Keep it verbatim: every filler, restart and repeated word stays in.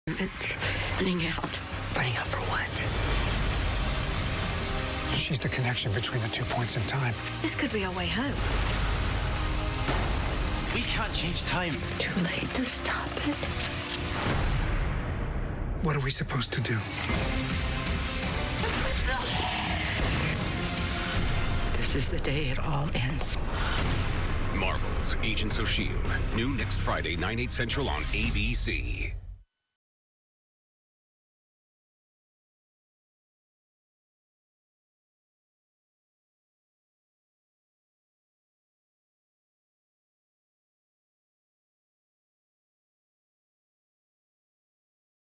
It's running out. Running out for what? She's the connection between the two points in time. This could be our way home. We can't change time. It's too late to stop it. What are we supposed to do? This is the day it all ends. Marvel's Agents of S H I E L D. New next Friday, nine, eight Central on A B C.